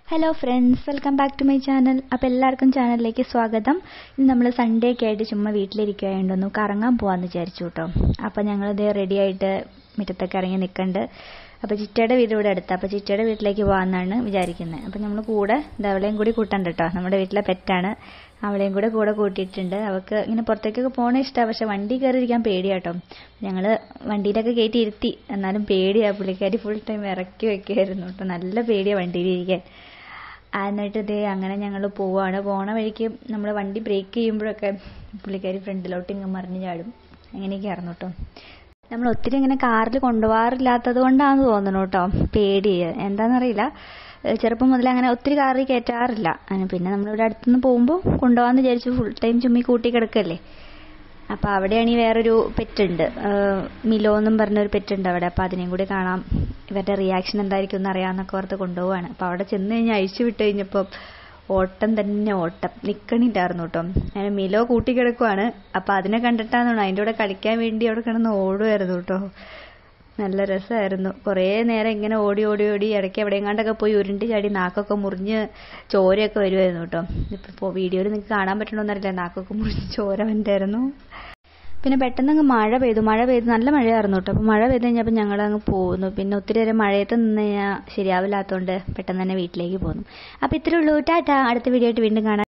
Hello friends, welcome back to my channel. അപ്പോൾ എല്ലാവർക്കും ചാനലിലേക്ക് സ്വാഗതം. ഇന്ന് നമ്മൾ സൺഡേ ഒക്കെ ആയിട്ട് ചുമ്മാ വീട്ടിലിരിക്കുകയായിട്ടൊന്ന് കറങ്ങാൻ പോകാമെന്ന് വിചാരിച്ചു കേട്ടോ. അപ്പോൾ ഞങ്ങളിത് റെഡിയായിട്ട് മുറ്റത്തൊക്കെ ഇറങ്ങി നിൽക്കുന്നുണ്ട്. അപ്പോൾ ചിറ്റയുടെ വീട് ഇവിടെ അടുത്ത്, അപ്പോൾ ചിറ്റയുടെ വീട്ടിലേക്ക് പോകാമെന്നാണ് വിചാരിക്കുന്നത്. അപ്പോൾ നമ്മൾ കൂടെ അവളെയും കൂടി കൂട്ടണ്ട കേട്ടോ. നമ്മുടെ വീട്ടിലെ പെറ്റാണ്, അവളെയും കൂടെ കൂട്ടിയിട്ടുണ്ട്. അവൾക്ക് ഇങ്ങനെ പുറത്തേക്കൊക്കെ പോകണേ ഇഷ്ടമാണ്, പക്ഷെ വണ്ടി കയറിയിരിക്കാൻ പേടിയാട്ടോ. ഞങ്ങൾ വണ്ടിയിലൊക്കെ കയറ്റി ഇരുത്തി, എന്നാലും പേടിയാണ്. പുള്ളിക്കാരി ഫുൾ ടൈം ഇറക്കി വെക്കുമായിരുന്നു കേട്ടോ. നല്ല പേടിയാണ് വണ്ടിയിലിരിക്കാൻ. എന്നിട്ട് ഇതേ അങ്ങനെ ഞങ്ങൾ പോവാണ്. പോണ വഴിക്ക് നമ്മൾ വണ്ടി ബ്രേക്ക് ചെയ്യുമ്പോഴൊക്കെ പുള്ളിക്കാരി ഫ്രണ്ടിലോട്ട് ഇങ്ങനെ മറിഞ്ഞ് ചാടും. അങ്ങനെയൊക്കെ ആയിരുന്നു കേട്ടോ. നമ്മൾ ഒത്തിരി ഇങ്ങനെ കാറിൽ കൊണ്ടുപോകാറില്ലാത്തത് കൊണ്ടാണെന്ന് തോന്നുന്നു കേട്ടോ പേടി. എന്താണെന്നറിയില്ല, ചെറുപ്പം മുതലേ അങ്ങനെ ഒത്തിരി കാറിൽ കയറ്റാറില്ല. പിന്നെ നമ്മളിവിടെ അടുത്തുനിന്ന് പോകുമ്പോൾ കൊണ്ടുപോകാമെന്ന് വിചാരിച്ചു. ഫുൾ ടൈം ചുമ്മി കൂട്ടി കിടക്കല്ലേ. അപ്പോൾ അവിടെയാണെങ്കിൽ വേറൊരു പെറ്റുണ്ട്, മിലോ എന്നും പറഞ്ഞൊരു പെറ്റുണ്ട് അവിടെ. അപ്പോൾ അതിനെയും കൂടി കാണാം, ഇവരുടെ റിയാക്ഷൻ എന്തായിരിക്കും എന്ന് അറിയാമെന്നൊക്കെ ഓർത്ത് കൊണ്ടുപോവാണ്. അപ്പോൾ അവിടെ ചെന്ന് കഴിഞ്ഞാൽ അഴിച്ചു വിട്ട് കഴിഞ്ഞപ്പോൾ ഓട്ടം തന്നെ ഓട്ടം, നിൽക്കണില്ലായിരുന്നു കേട്ടോ. അങ്ങനെ മിലോ കൂട്ടി കിടക്കുവാണ്. അപ്പോൾ അതിനെ കണ്ടിട്ടാണെന്നാണ് അതിൻ്റെ കൂടെ കളിക്കാൻ വേണ്ടി അവിടെ കിടന്ന് ഓടുമായിരുന്നു കേട്ടോ. നല്ല രസമായിരുന്നു. കുറേ നേരം ഇങ്ങനെ ഓടി ഇടയ്ക്ക് എവിടെയെങ്ങാണ്ടൊക്കെ പോയി ഉരുണ്ട് ചാടി നാക്കൊക്കെ മുറിഞ്ഞ് ചോരയൊക്കെ വരുമായിരുന്നു കേട്ടോ. ഇപ്പോൾ വീഡിയോയിൽ നിങ്ങൾക്ക് കാണാൻ പറ്റണമെന്നറിയില്ല, നാക്കൊക്കെ മുറിഞ്ഞ് ചോര വന്നായിരുന്നു. പിന്നെ പെട്ടെന്ന് അങ്ങ് മഴ പെയ്തു നല്ല മഴയായിരുന്നു കേട്ടോ. അപ്പോൾ മഴ പെയ്ത് കഴിഞ്ഞപ്പോൾ ഞങ്ങൾ അങ്ങ് പോകുന്നു. പിന്നെ ഒത്തിരി നേരം മഴയത്ത് നിന്ന് കഴിഞ്ഞാൽ ശരിയാവില്ലാത്തതുകൊണ്ട് പെട്ടെന്ന് തന്നെ വീട്ടിലേക്ക് പോന്നു. അപ്പോൾ ഇത്രയേ ഉള്ളൂ. ടാറ്റാ. അടുത്ത വീഡിയോ ആയിട്ട് വീണ്ടും കാണാം.